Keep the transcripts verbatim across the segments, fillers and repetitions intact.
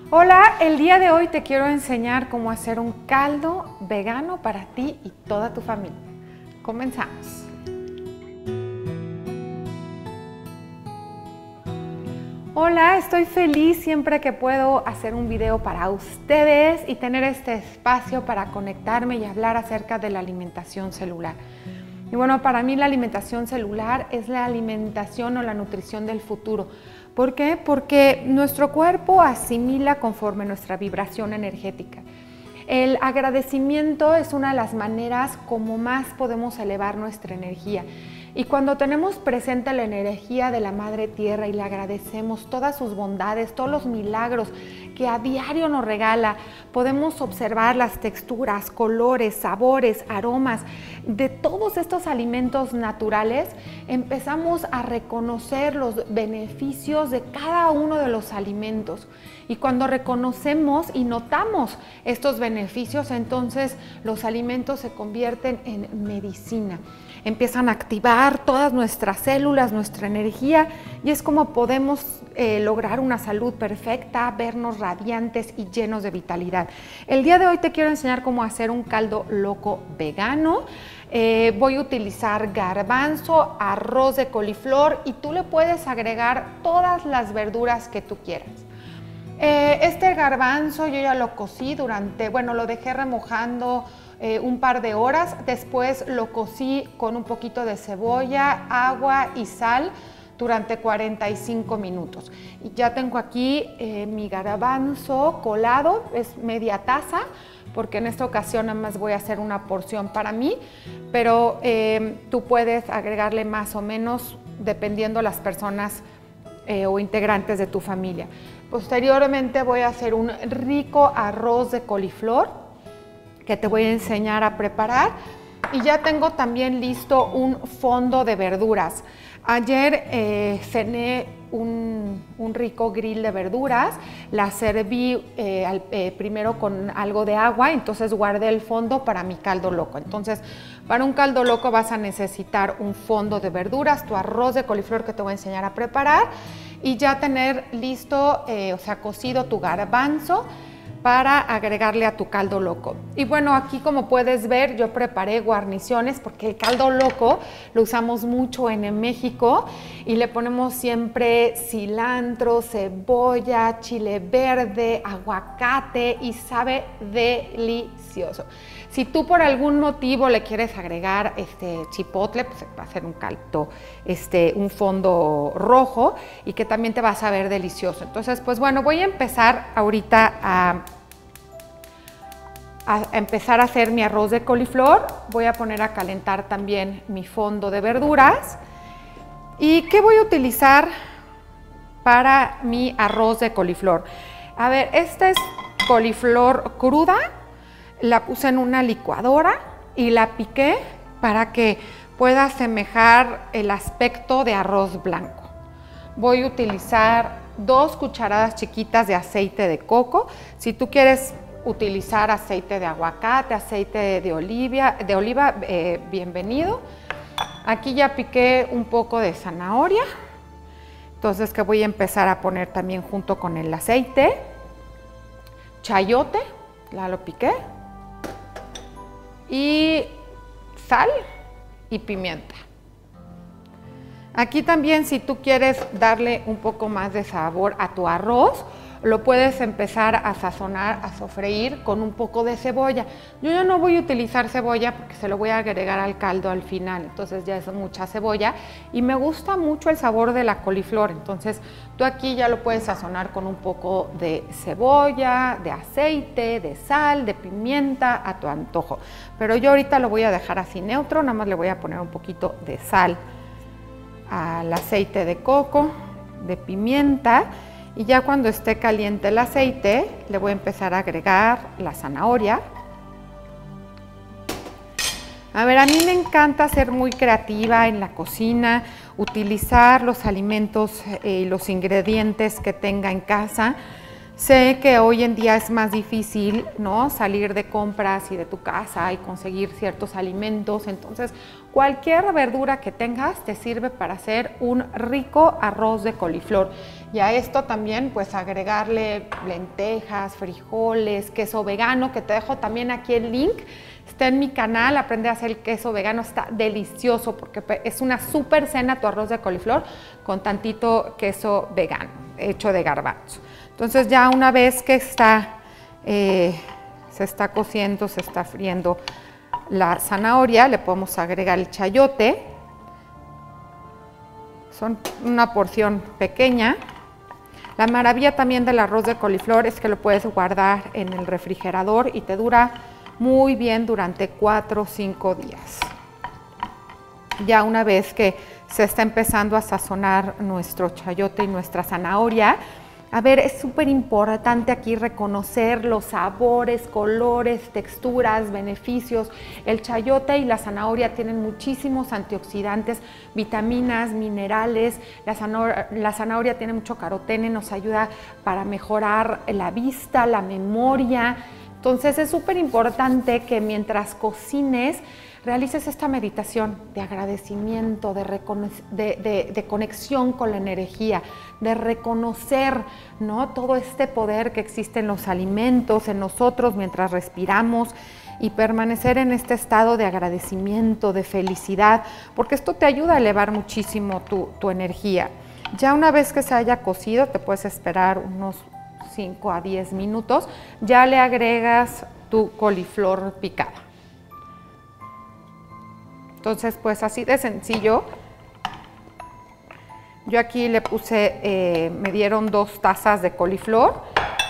Hola, el día de hoy te quiero enseñar cómo hacer un caldo vegano para ti y toda tu familia. Comenzamos. Hola, estoy feliz siempre que puedo hacer un video para ustedes y tener este espacio para conectarme y hablar acerca de la alimentación celular. Y bueno, para mí la alimentación celular es la alimentación o la nutrición del futuro. ¿Por qué? Porque nuestro cuerpo asimila conforme nuestra vibración energética. El agradecimiento es una de las maneras como más podemos elevar nuestra energía. Y cuando tenemos presente la energía de la Madre Tierra y le agradecemos todas sus bondades, todos los milagros que a diario nos regala, podemos observar las texturas, colores, sabores, aromas de todos estos alimentos naturales, empezamos a reconocer los beneficios de cada uno de los alimentos. Y cuando reconocemos y notamos estos beneficios, entonces los alimentos se convierten en medicina. Empiezan a activar todas nuestras células, nuestra energía, y es como podemos eh, lograr una salud perfecta, vernos radiantes y llenos de vitalidad. El día de hoy te quiero enseñar cómo hacer un caldo loco vegano. Eh, voy a utilizar garbanzo, arroz de coliflor y tú le puedes agregar todas las verduras que tú quieras. Eh, este garbanzo yo ya lo cocí durante, bueno, lo dejé remojando Eh, un par de horas, después lo cocí con un poquito de cebolla, agua y sal durante cuarenta y cinco minutos. Y ya tengo aquí eh, mi garbanzo colado, es media taza, porque en esta ocasión nada más voy a hacer una porción para mí, pero eh, tú puedes agregarle más o menos dependiendo las personas eh, o integrantes de tu familia. Posteriormente voy a hacer un rico arroz de coliflor, que te voy a enseñar a preparar, y ya tengo también listo un fondo de verduras. Ayer eh, cené un, un rico grill de verduras, la serví eh, al, eh, primero con algo de agua, entonces guardé el fondo para mi caldo loco. Entonces, para un caldo loco vas a necesitar un fondo de verduras, tu arroz de coliflor que te voy a enseñar a preparar, y ya tener listo, eh, o sea, cocido tu garbanzo, para agregarle a tu caldo loco. Y bueno, aquí como puedes ver, yo preparé guarniciones porque el caldo loco lo usamos mucho en, en México y le ponemos siempre cilantro, cebolla, chile verde, aguacate y sabe delicioso. Si tú por algún motivo le quieres agregar este chipotle, pues va a ser un caldo, este, un fondo rojo y que también te va a saber delicioso. Entonces, pues bueno, voy a empezar ahorita a, a empezar a hacer mi arroz de coliflor. Voy a poner a calentar también mi fondo de verduras. ¿Y qué voy a utilizar para mi arroz de coliflor? A ver, esta es coliflor cruda. La puse en una licuadora y la piqué para que pueda asemejar el aspecto de arroz blanco. Voy a utilizar dos cucharadas chiquitas de aceite de coco. Si tú quieres utilizar aceite de aguacate, aceite de oliva, de oliva eh, bienvenido. Aquí ya piqué un poco de zanahoria, entonces que voy a empezar a poner también junto con el aceite. Chayote, ya lo piqué. Y sal y pimienta. Aquí también, si tú quieres darle un poco más de sabor a tu arroz, lo puedes empezar a sazonar, a sofreír con un poco de cebolla. Yo ya no voy a utilizar cebolla porque se lo voy a agregar al caldo al final, entonces ya es mucha cebolla y me gusta mucho el sabor de la coliflor, entonces tú aquí ya lo puedes sazonar con un poco de cebolla, de aceite, de sal, de pimienta, a tu antojo. Pero yo ahorita lo voy a dejar así neutro, nada más le voy a poner un poquito de sal al aceite de coco, de pimienta. Y ya cuando esté caliente el aceite, le voy a empezar a agregar la zanahoria. A ver, a mí me encanta ser muy creativa en la cocina, utilizar los alimentos y eh, los ingredientes que tenga en casa. Sé que hoy en día es más difícil, ¿no?, salir de compras y de tu casa y conseguir ciertos alimentos, entonces cualquier verdura que tengas te sirve para hacer un rico arroz de coliflor. Y a esto también pues agregarle lentejas, frijoles, queso vegano, que te dejo también aquí el link. Está en mi canal, aprende a hacer el queso vegano, está delicioso porque es una súper cena tu arroz de coliflor con tantito queso vegano, hecho de garbanzo. Entonces ya una vez que está, eh, se está cociendo, se está friendo la zanahoria, le podemos agregar el chayote. Son una porción pequeña. La maravilla también del arroz de coliflor es que lo puedes guardar en el refrigerador y te dura muy bien durante cuatro o cinco días. Ya una vez que se está empezando a sazonar nuestro chayote y nuestra zanahoria, a ver, es súper importante aquí reconocer los sabores, colores, texturas, beneficios. El chayote y la zanahoria tienen muchísimos antioxidantes, vitaminas, minerales. La zanahoria, la zanahoria tiene mucho carotene, nos ayuda para mejorar la vista, la memoria. Entonces es súper importante que mientras cocines realices esta meditación de agradecimiento, de, de, de, de conexión con la energía, de reconocer, ¿no?, todo este poder que existe en los alimentos, en nosotros mientras respiramos, y permanecer en este estado de agradecimiento, de felicidad, porque esto te ayuda a elevar muchísimo tu, tu energía. Ya una vez que se haya cocido, te puedes esperar unos cinco a diez minutos, ya le agregas tu coliflor picada. Entonces, pues así de sencillo. Yo aquí le puse, eh, me dieron dos tazas de coliflor.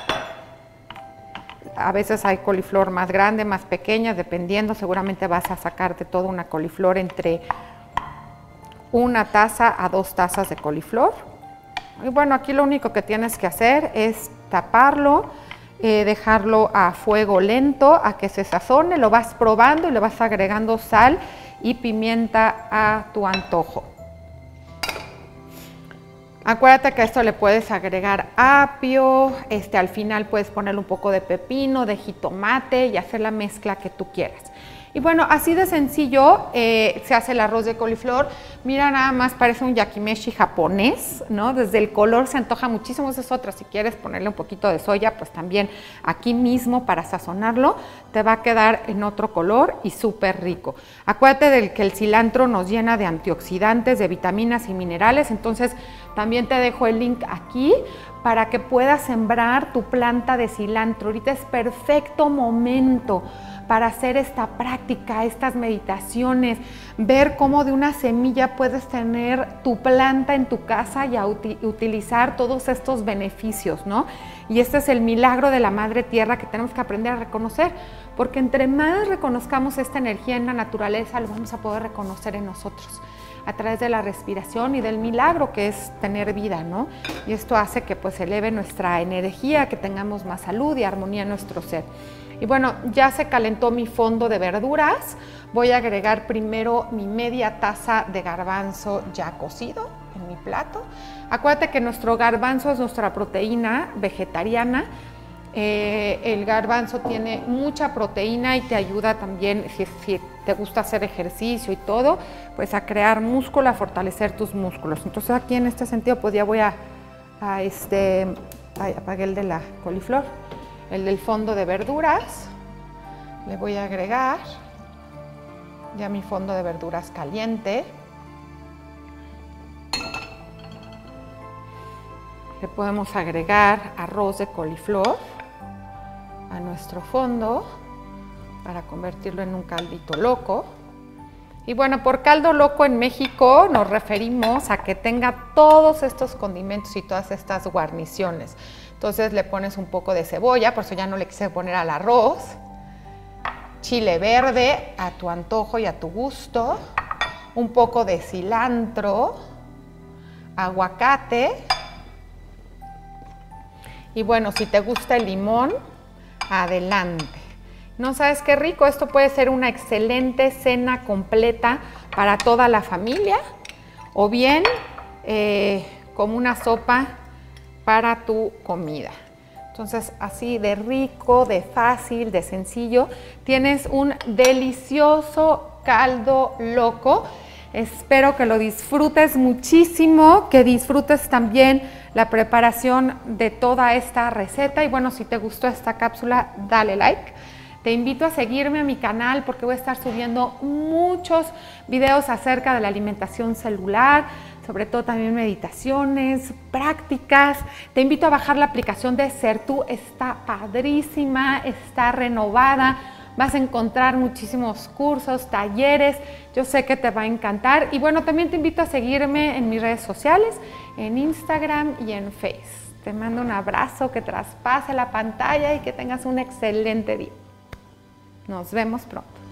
A veces hay coliflor más grande, más pequeña, dependiendo. Seguramente vas a sacarte toda una coliflor entre una taza a dos tazas de coliflor. Y bueno, aquí lo único que tienes que hacer es taparlo, eh, dejarlo a fuego lento, a que se sazone, lo vas probando y le vas agregando sal y pimienta a tu antojo. Acuérdate que a esto le puedes agregar apio, este, al final puedes ponerle un poco de pepino, de jitomate y hacer la mezcla que tú quieras. Y bueno, así de sencillo eh, se hace el arroz de coliflor. Mira, nada más parece un yakimeshi japonés, ¿no? Desde el color se antoja muchísimo. Esa es otra, si quieres ponerle un poquito de soya, pues también aquí mismo para sazonarlo, te va a quedar en otro color y súper rico. Acuérdate de que el cilantro nos llena de antioxidantes, de vitaminas y minerales, entonces también te dejo el link aquí para que puedas sembrar tu planta de cilantro. Ahorita es perfecto momento para hacer esta práctica, estas meditaciones, ver cómo de una semilla puedes tener tu planta en tu casa y a uti- utilizar todos estos beneficios, ¿no? Y este es el milagro de la Madre Tierra que tenemos que aprender a reconocer, porque entre más reconozcamos esta energía en la naturaleza, lo vamos a poder reconocer en nosotros, a través de la respiración y del milagro que es tener vida, ¿no? Y esto hace que pues eleve nuestra energía, que tengamos más salud y armonía en nuestro ser. Y bueno, ya se calentó mi fondo de verduras. Voy a agregar primero mi media taza de garbanzo ya cocido en mi plato. Acuérdate que nuestro garbanzo es nuestra proteína vegetariana. Eh, el garbanzo tiene mucha proteína y te ayuda también, si, si te gusta hacer ejercicio y todo, pues a crear músculo, a fortalecer tus músculos. Entonces aquí en este sentido pues ya voy a, a este, ay, apagué el de la coliflor. El del fondo de verduras, le voy a agregar ya mi fondo de verduras caliente. Le podemos agregar arroz de coliflor a nuestro fondo para convertirlo en un caldito loco. Y bueno, por caldo loco en México nos referimos a que tenga todos estos condimentos y todas estas guarniciones. Entonces le pones un poco de cebolla, por eso ya no le quise poner al arroz, chile verde a tu antojo y a tu gusto, un poco de cilantro, aguacate y bueno, si te gusta el limón, adelante. ¿No sabes qué rico? Esto puede ser una excelente cena completa para toda la familia o bien eh, como una sopa para tu comida. Entonces, así de rico, de fácil, de sencillo, tienes un delicioso caldo loco. Espero que lo disfrutes muchísimo, que disfrutes también la preparación de toda esta receta. Y bueno, si te gustó esta cápsula, dale like. Te invito a seguirme a mi canal porque voy a estar subiendo muchos videos acerca de la alimentación celular, sobre todo también meditaciones, prácticas. Te invito a bajar la aplicación de Sertú, está padrísima, está renovada. Vas a encontrar muchísimos cursos, talleres, yo sé que te va a encantar. Y bueno, también te invito a seguirme en mis redes sociales, en Instagram y en Face. Te mando un abrazo que traspase la pantalla y que tengas un excelente día. Nos vemos pronto.